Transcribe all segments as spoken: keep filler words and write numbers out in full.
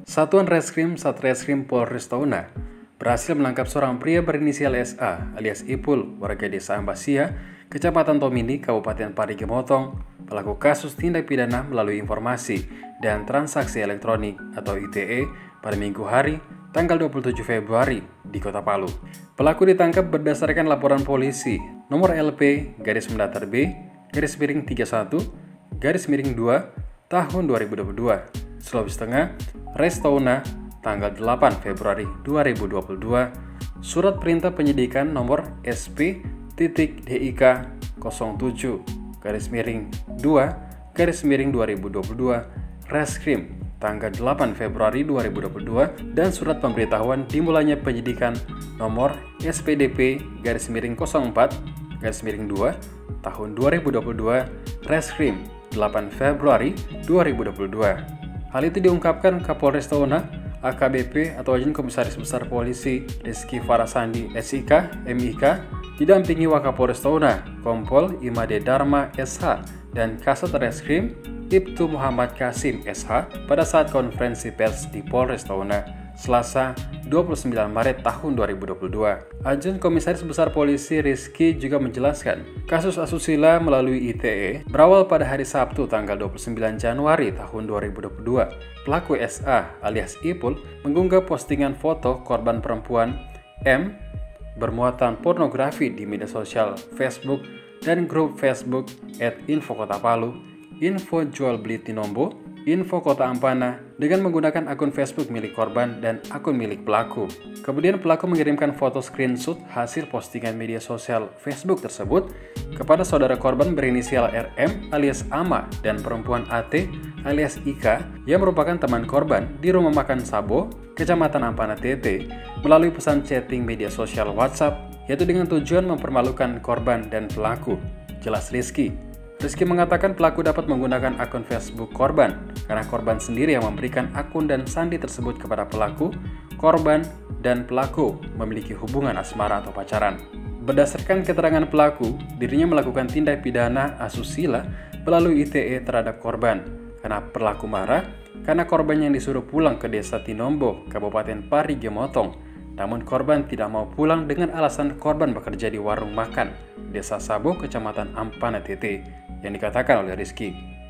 Satuan Reskrim Satreskrim Polres Tauna berhasil menangkap seorang pria berinisial S A alias Ipul, warga desa Ambasia, Kecamatan Tomini, Kabupaten Parigi Motong, pelaku kasus tindak pidana melalui informasi dan transaksi elektronik atau I T E pada Minggu hari, tanggal dua puluh tujuh Februari di Kota Palu. Pelaku ditangkap berdasarkan laporan polisi nomor L P garis mendatar B garis miring tiga puluh satu garis miring dua tahun dua ribu dua puluh dua, Sulawesi Tengah, Res Tauna, tanggal delapan Februari dua ribu dua puluh dua, surat perintah penyidikan nomor S P D I K nol tujuh garis miring dua garis miring dua ribu dua puluh dua, Reskrim, tanggal delapan Februari dua ribu dua puluh dua, dan surat pemberitahuan dimulainya penyidikan nomor S P D P garis miring nol empat garis miring dua tahun dua ribu dua puluh dua, Reskrim, delapan Februari dua ribu dua puluh dua. Hal itu diungkapkan Kapolres Tauna A K B P atau Ajun Komisaris Besar Polisi Rizky Farasandi S I K M I K didampingi Wakapolres Tauna Kompol Imade Dharma S H dan Kasat Reskrim Ibtu Muhammad Kasim S H pada saat konferensi pers di Polres Tauna Selasa dua puluh sembilan Maret tahun dua ribu dua puluh dua. Ajun Komisaris Besar Polisi Rizky juga menjelaskan kasus asusila melalui I T E berawal pada hari Sabtu tanggal dua puluh sembilan Januari tahun dua ribu dua puluh dua. Pelaku S A alias Ipul mengunggah postingan foto korban perempuan M bermuatan pornografi di media sosial Facebook dan grup Facebook at Info Kota Palu, Info Jual Beli Tinombo, Info Kota Ampana dengan menggunakan akun Facebook milik korban dan akun milik pelaku. Kemudian pelaku mengirimkan foto screenshot hasil postingan media sosial Facebook tersebut kepada saudara korban berinisial R M alias Ama dan perempuan A T alias Ika yang merupakan teman korban di rumah makan Sabo, Kecamatan Ampana T T, melalui pesan chatting media sosial WhatsApp, yaitu dengan tujuan mempermalukan korban dan pelaku. Jelas Rizky. Rizky mengatakan pelaku dapat menggunakan akun Facebook korban karena korban sendiri yang memberikan akun dan sandi tersebut kepada pelaku, korban, dan pelaku memiliki hubungan asmara atau pacaran. Berdasarkan keterangan pelaku, dirinya melakukan tindak pidana asusila melalui I T E terhadap korban karena pelaku marah karena korban yang disuruh pulang ke desa Tinombo, Kabupaten Parigi Motong. Namun korban tidak mau pulang dengan alasan korban bekerja di warung makan Desa Sabo, Kecamatan Ampana T T, yang dikatakan oleh Rizky.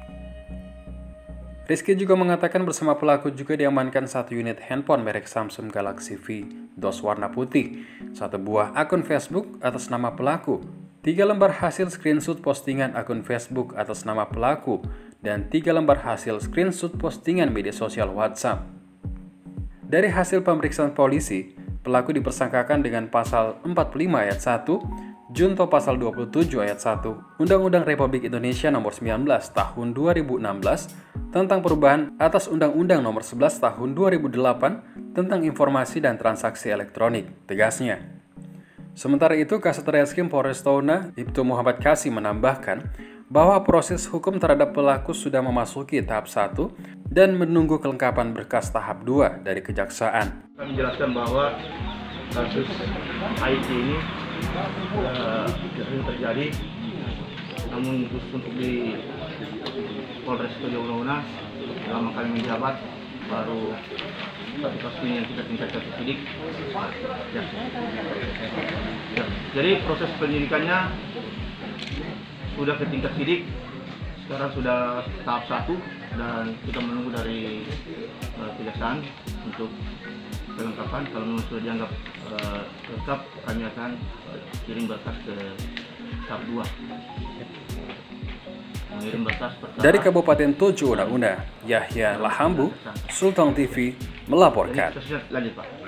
Rizky juga mengatakan bersama pelaku juga diamankan satu unit handphone merek Samsung Galaxy V dos warna putih, satu buah akun Facebook atas nama pelaku, tiga lembar hasil screenshot postingan akun Facebook atas nama pelaku, dan tiga lembar hasil screenshot postingan media sosial WhatsApp. Dari hasil pemeriksaan polisi, pelaku dipersangkakan dengan pasal empat puluh lima ayat satu, Junto pasal dua puluh tujuh ayat satu, Undang-Undang Republik Indonesia nomor sembilan belas tahun dua ribu enam belas tentang perubahan atas Undang-Undang nomor sebelas tahun dua ribu delapan tentang informasi dan transaksi elektronik, tegasnya. Sementara itu, Kasat Reskrim Polres Tauna Ibtu Muhammad Kasim menambahkan bahwa proses hukum terhadap pelaku sudah memasuki tahap satu dan menunggu kelengkapan berkas tahap dua dari kejaksaan. Kami menjelaskan bahwa kasus I T ini uh, sering terjadi, namun khusus untuk di Polres Tauna selama kami menjabat baru satu kasus ini yang kita tingkatkan ke sidik. Ya. Ya. Jadi proses penyidikannya sudah ke tingkat sidik, sekarang sudah tahap satu dan kita menunggu dari uh, kejaksaan untuk kelengkapan. Kalau memang sudah dianggap uh, lengkap, kami akan uh, kirim berkas ke tahap dua. Mengirim berkas pertama. Dari Kabupaten Tojo Una Una, Yahya Lahambu, Sultan T V melaporkan. Jadi, lanjut, Pak.